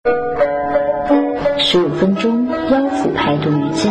15分钟腰腹排毒瑜伽。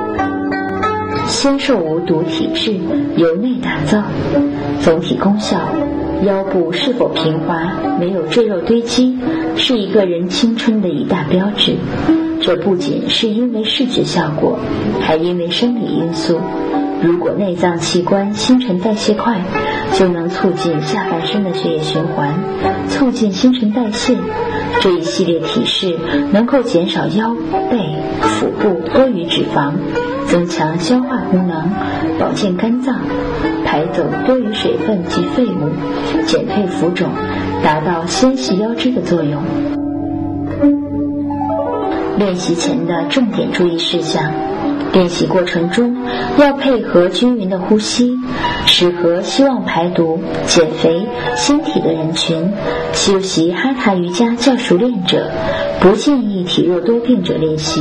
纤瘦无毒体质由内打造，总体功效：腰部是否平滑，没有赘肉堆积，是一个人青春的一大标志。这不仅是因为视觉效果，还因为生理因素。如果内脏器官新陈代谢快，就能促进下半身的血液循环，促进新陈代谢。这一系列体式能够减少腰背、腹部多余脂肪，增强消化功能，保健肝脏，排走多余水分及废物，减退浮肿，达到纤细腰肢的作用。练习前的重点注意事项：练习过程中要配合均匀的呼吸，适合希望排毒、减肥、新体的人群。修习哈塔瑜伽较熟练者，不建议体弱多病者练习。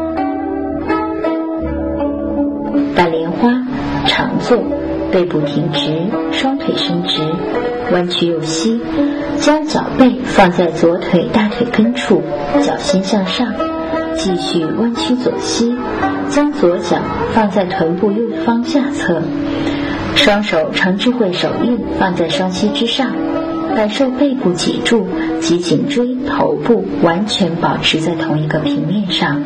半莲花长坐，背部挺直，双腿伸直，弯曲右膝，将脚背放在左腿大腿根处，脚心向上，继续弯曲左膝，将左脚放在臀部右方下侧，双手呈智慧手印放在双膝之上，感受背部脊柱及颈椎、头部完全保持在同一个平面上。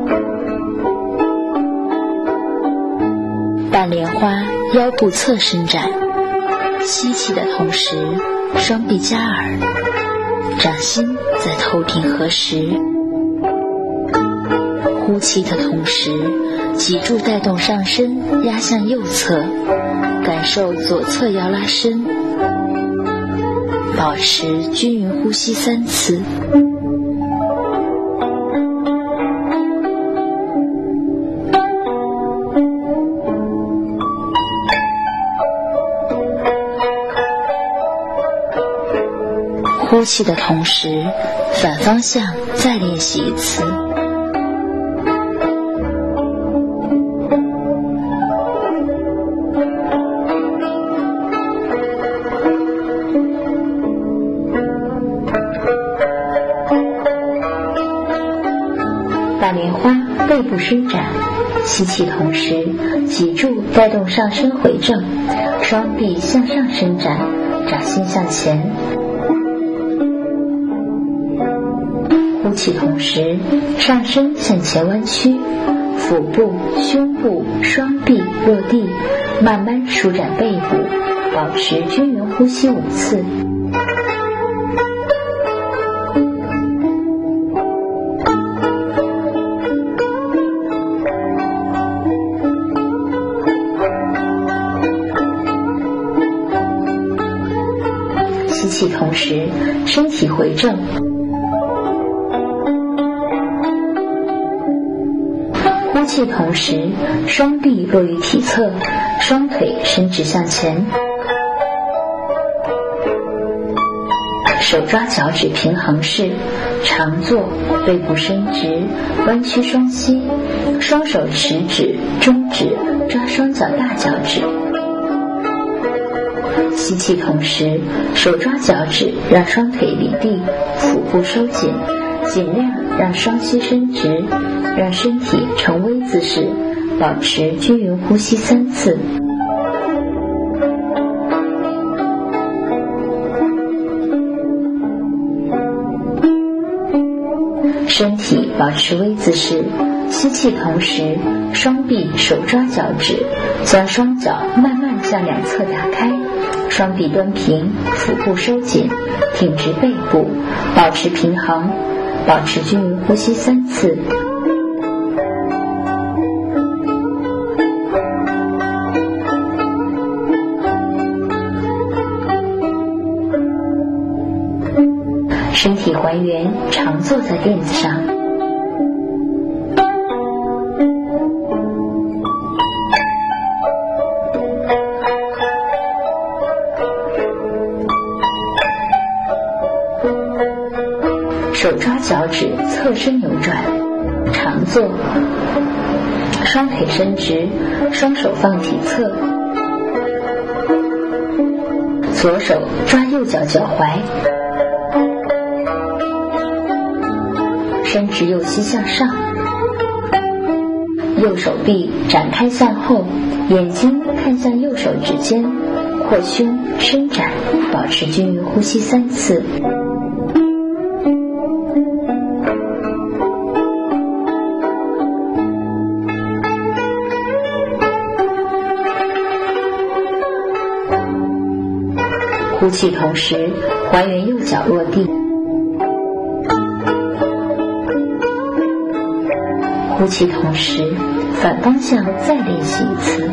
半莲花腰部侧伸展，吸气的同时双臂夹耳，掌心在头顶合十。呼气的同时，脊柱带动上身压向右侧，感受左侧腰拉伸，保持均匀呼吸3次。呼气的同时，反方向再练习一次。半莲花背部伸展，吸气同时，脊柱带动上身回正，双臂向上伸展，掌心向前。呼气同时，上身向前弯曲，腹部、胸部、双臂落地，慢慢舒展背部，保持均匀呼吸5次。吸气同时，身体回正。呼气同时，双臂落于体侧，双腿伸直向前，手抓脚趾平衡式，长坐，背部伸直，弯曲双膝，双手食指、中指抓双脚大脚趾。吸气同时，手抓脚趾，让双腿离地，腹部收紧，尽量让双膝伸直，让身体呈 V 字势，保持均匀呼吸3次。身体保持 V 字势，吸气同时，双臂手抓脚趾，将双脚慢慢向两侧打开，双臂端平，腹部收紧，挺直背部，保持平衡，保持均匀呼吸3次。身体还原常坐在垫子上。手抓脚趾，侧身扭转，常坐，双腿伸直，双手放体侧，左手抓右脚脚踝， 伸直右膝向上，右手臂展开向后，眼睛看向右手指尖，扩胸伸展，保持均匀呼吸3次。呼气同时还原右脚落地，呼气同时反方向再练习一次。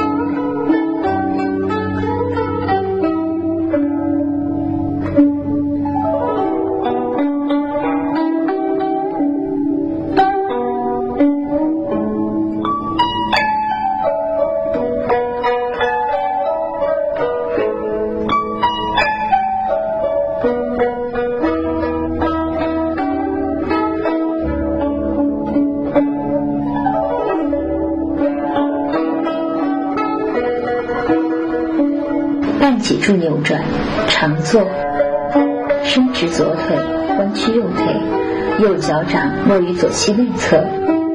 半脊柱扭转，长坐，伸直左腿，弯曲右腿，右脚掌落于左膝内侧。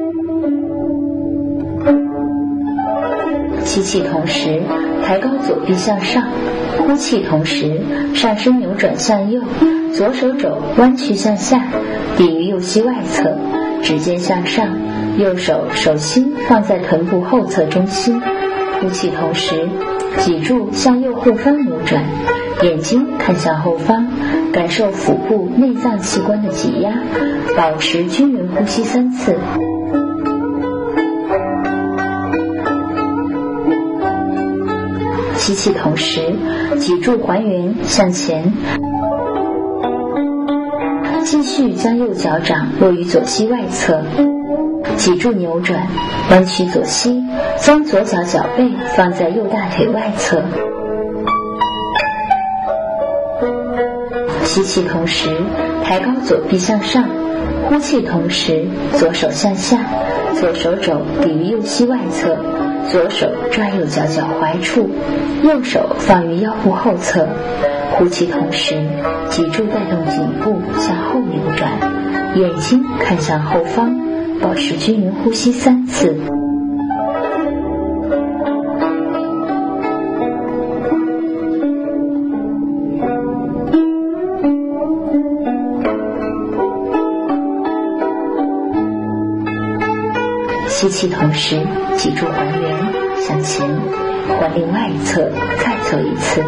吸气同时抬高左臂向上，呼气同时上身扭转向右，左手肘弯曲向下，抵于右膝外侧，指尖向上，右手手心放在臀部后侧中心。呼气同时脊柱向右后方扭转，眼睛看向后方，感受腹部内脏器官的挤压，保持均匀呼吸3次。吸气同时脊柱还原向前，继续将右脚掌落于左膝外侧，脊柱扭转，弯曲左膝，将左脚脚背放在右大腿外侧。吸气同时抬高左臂向上，呼气同时左手向下，左手肘抵于右膝外侧，左手抓右脚脚踝处，右手放于腰部后侧。呼气同时脊柱带动颈部向后扭转，眼睛看向后方，保持均匀呼吸3次。吸气同时脊柱还原向前，换另外一侧再做一次。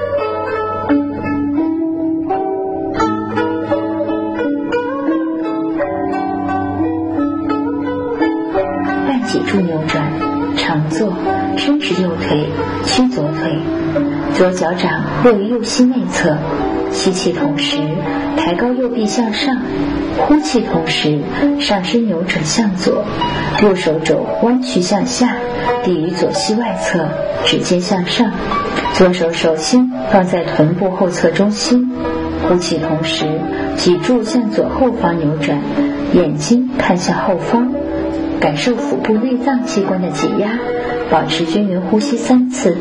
半脊柱扭转，长坐，伸直右腿，屈左腿，左脚掌落于右膝内侧。吸气同时抬高右臂向上，呼气同时上身扭转向左，右手肘弯曲向下，抵于左膝外侧，指尖向上，左手手心放在臀部后侧中心。呼气同时脊柱向左后方扭转，眼睛看向后方，感受腹部内脏器官的挤压，保持均匀呼吸3次。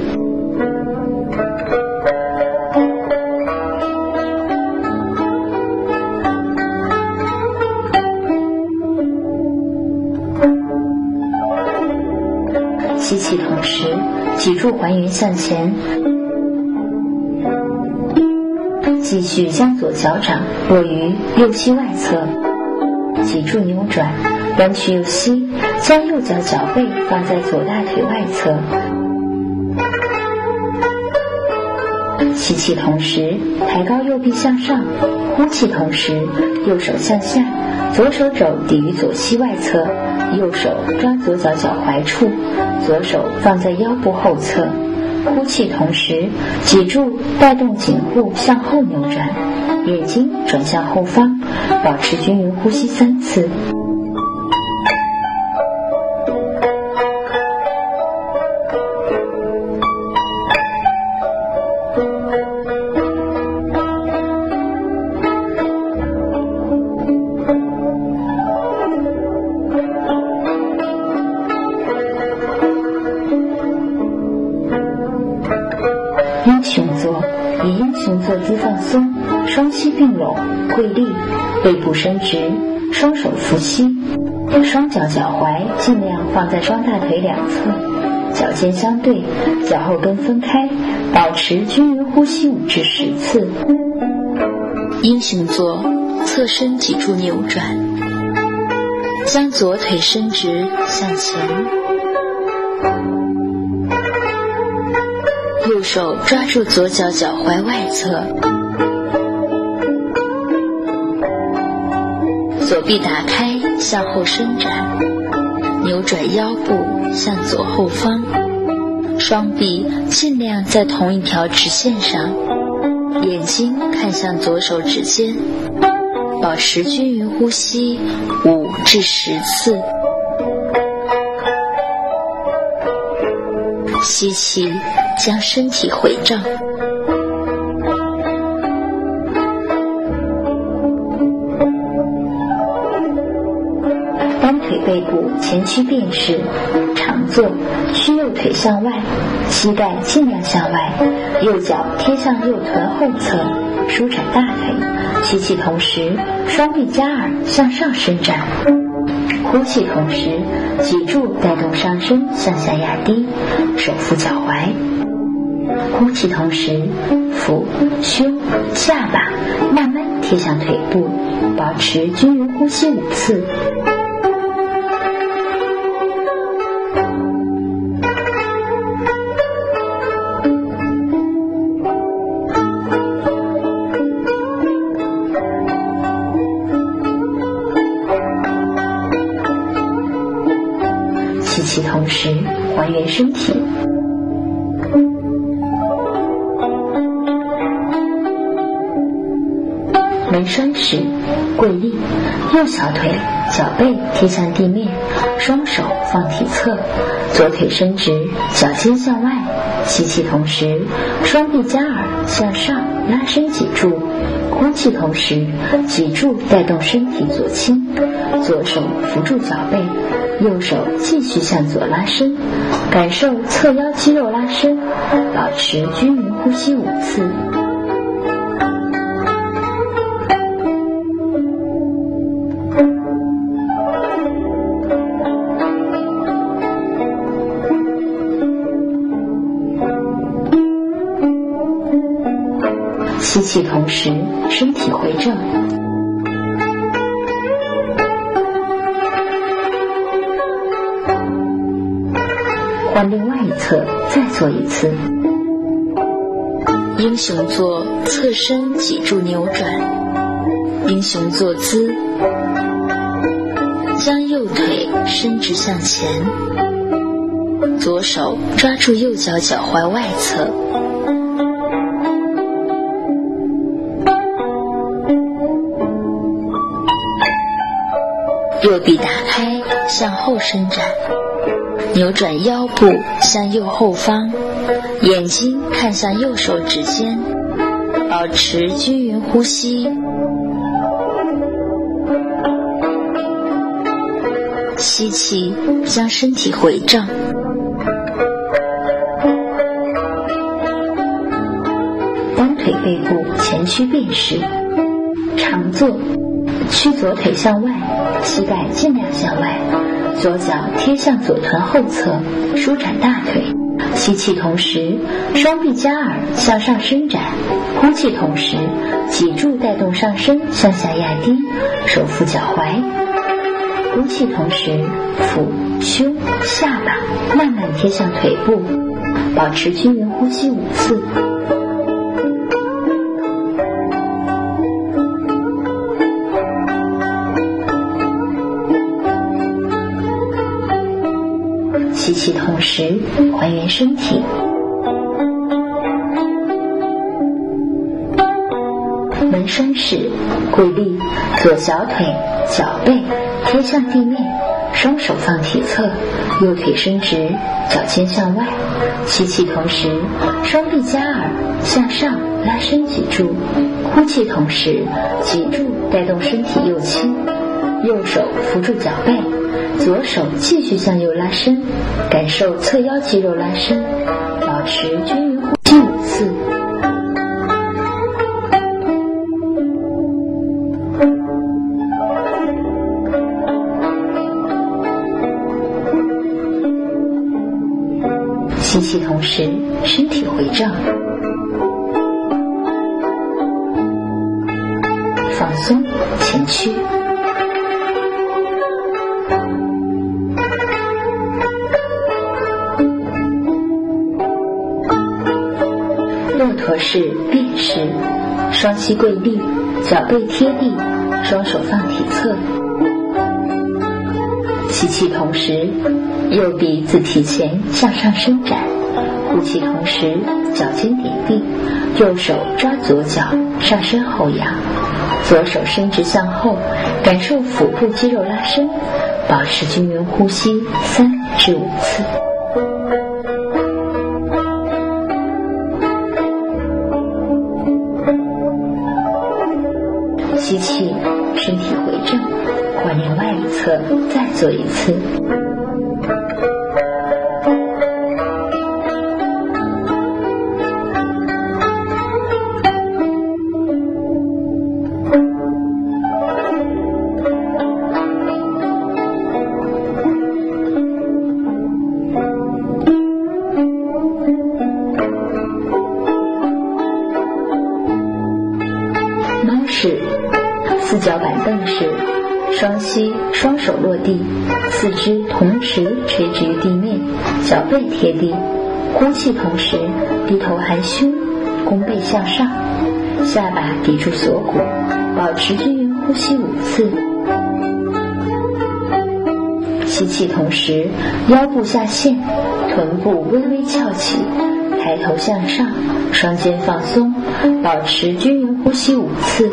吸气同时脊柱还原向前，继续将左脚掌落于右膝外侧，脊柱扭转，弯曲右膝，将右脚脚背放在左大腿外侧。吸气同时抬高右臂向上，呼气同时右手向下，左手肘抵于左膝外侧，右手抓左脚脚踝处，左手放在腰部后侧。呼气同时脊柱带动颈部向后扭转，眼睛转向后方，保持均匀呼吸3次。英雄坐，以英雄坐姿放松，双膝并拢，跪立，背部伸直， 双手扶膝，双脚脚踝尽量放在双大腿两侧，脚尖相对，脚后跟分开，保持均匀呼吸5至10次。 英雄坐，侧身脊柱扭转，将左腿伸直向前，右手抓住左脚脚踝外侧，左臂打开向后伸展，扭转腰部向左后方，双臂尽量在同一条直线上，眼睛看向左手指尖，保持均匀呼吸5至10次。吸气，将身体回正。 单腿背部前屈便是，长坐，屈右腿向外，膝盖尽量向外，右脚贴向右臀后侧，舒展大腿。吸气同时，双臂夹耳向上伸展。呼气同时，脊柱带动上身向下压低，手扶脚踝。呼气同时，腹、胸、下巴慢慢贴向腿部，保持均匀呼吸5次。吸气同时，还原身体。门栓时，跪立，右小腿、脚背贴向地面，双手放体侧，左腿伸直，脚尖向外。吸气同时，双臂夹耳向上拉伸脊柱。呼气同时，脊柱带动身体左倾，左手扶住脚背，右手继续向左拉伸，感受侧腰肌肉拉伸，保持均匀呼吸5次。吸气同时，身体回正。换另外一侧，再做一次。 英雄坐，侧身脊柱扭转。英雄坐姿，将右腿伸直向前，左手抓住右脚脚踝外侧，右臂打开向后伸展，扭转腰部向右后方，眼睛看向右手指尖，保持均匀呼吸。吸气，将身体回正。 单腿背部前屈便是，长坐，屈左腿向外，膝盖尽量向外，左脚贴向左臀后侧，舒展大腿。吸气同时，双臂夹耳向上伸展。呼气同时，脊柱带动上身向下压低，手扶脚踝。呼气同时，腹、胸、下巴慢慢贴向腿部，保持均匀呼吸5次。吸气同时，还原身体。门栓式，跪立，左小腿、脚背贴向地面，双手放体侧，右腿伸直，脚尖向外。吸气同时，双臂夹耳向上拉伸脊柱。呼气同时，脊柱带动身体右倾，右手扶住脚背，左手继续向右拉伸，感受侧腰肌肉拉伸，保持均匀呼吸5次。 吸气同时，身体回正，放松前屈。骆驼式便式，双膝跪立，脚背贴地，双手放体侧。吸气同时，右臂自体前向上伸展，呼气同时，脚尖点地，右手抓左脚，上身后仰，左手伸直向后，感受腹部肌肉拉伸，保持均匀呼吸3至5次。吸气，身体回正，往另外一侧再做一次。猫式四脚板凳式，双膝双手落地，四肢同时垂直于地面，脚背贴地，呼气同时低头含胸，弓背向上，下巴抵住锁骨，保持均匀呼吸5次。吸气同时，腰部下陷，臀部微微翘起，抬头向上，双肩放松，保持均匀呼吸5次。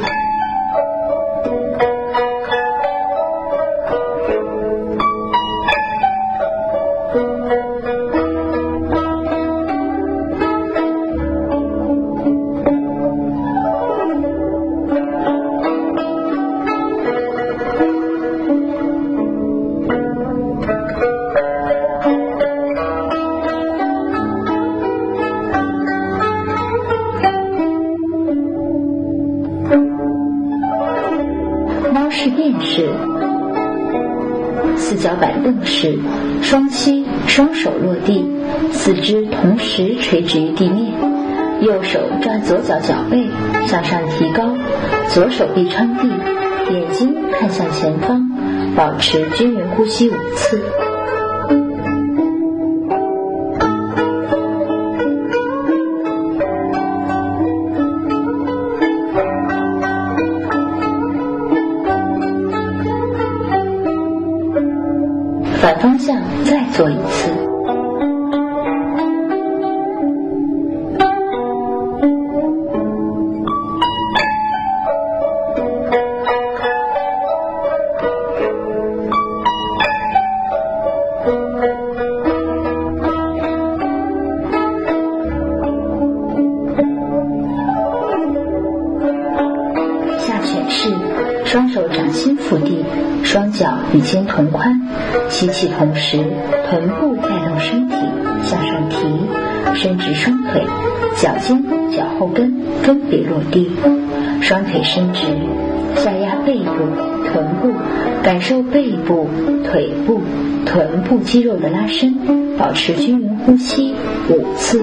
猫式便式，四脚板凳式，双膝双手落地，四肢同时垂直于地面，右手抓左脚脚背向上提高，左手臂撑地，眼睛看向前方，保持均匀呼吸5次。反方向再做一次。下犬式，双手掌心扶地，双脚与肩同宽，吸气同时，臀部带动身体向上提，伸直双腿，脚尖、脚后跟分别落地，双腿伸直，下压背部、臀部，感受背部、腿部、臀部肌肉的拉伸，保持均匀呼吸5次。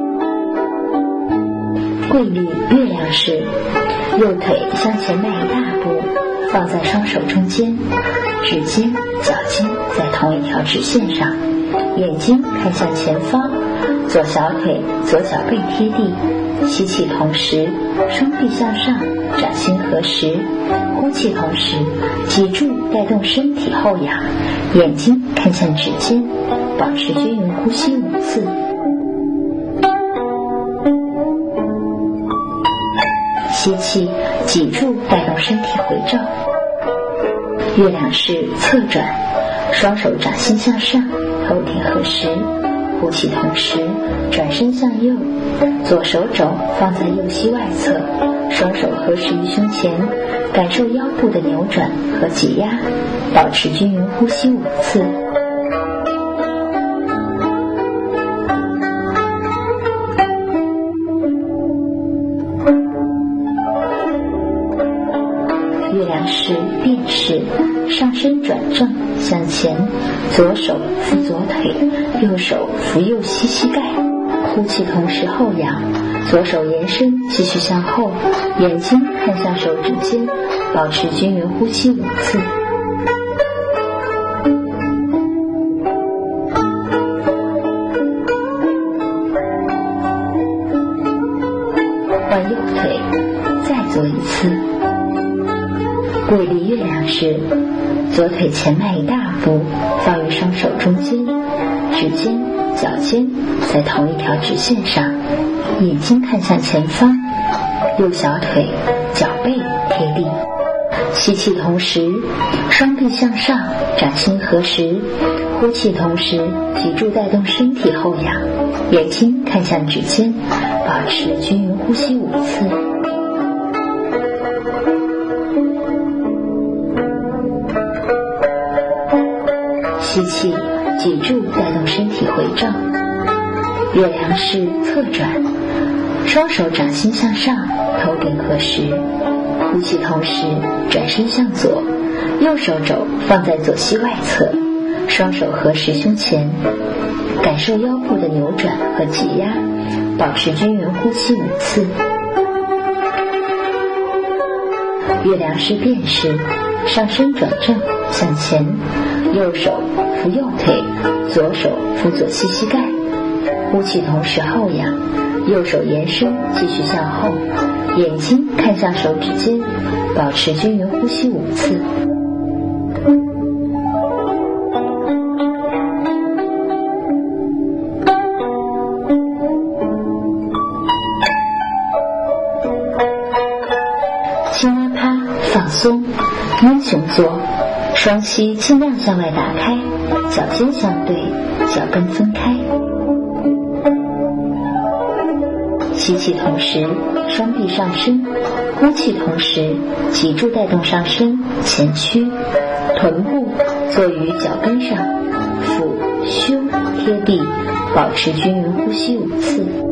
跪立月亮式，右腿向前迈一大步，放在双手中间，指尖、脚尖在同一条直线上，眼睛看向前方，左小腿、左脚背贴地，吸气同时，双臂向上，掌心合十，呼气同时，脊柱带动身体后仰，眼睛看向指尖，保持均匀呼吸5次。吸气，脊柱带动身体回正。月亮式侧转，双手掌心向上，头顶合十，呼气同时，转身向右，左手肘放在右膝外侧，双手合十于胸前，感受腰部的扭转和挤压，保持均匀呼吸5次。月亮式便变式，上身转正向前，左手扶左腿，右手扶右膝盖，呼气同时后仰，左手延伸继续向后，眼睛看向手指尖，保持均匀呼吸5次。换右腿，再做1次。跪立月亮式，左腿前迈1大步，放于双手中间，指尖、脚尖在同一条直线上，眼睛看向前方，右小腿、脚背贴地。吸气同时，双臂向上，掌心合十。呼气同时，脊柱带动身体后仰，眼睛看向指尖，保持均匀呼吸5次。吸气，脊柱带动身体回正。月亮式侧转，双手掌心向上，头顶合十。呼气同时，转身向左，右手肘放在左膝外侧，双手合十胸前，感受腰部的扭转和挤压，保持均匀呼吸5次。月亮式变式，上身转正向前，右手扶右腿，左手扶左膝盖，呼气同时后仰，右手延伸继续向后，眼睛看向手指尖，保持均匀呼吸5次。青蛙趴放松，英雄坐，双膝尽量向外打开，脚尖相对，脚跟分开。吸气同时，双臂上升；呼气同时，脊柱带动上身前屈，臀部坐于脚跟上，腹胸贴地，保持均匀呼吸5次。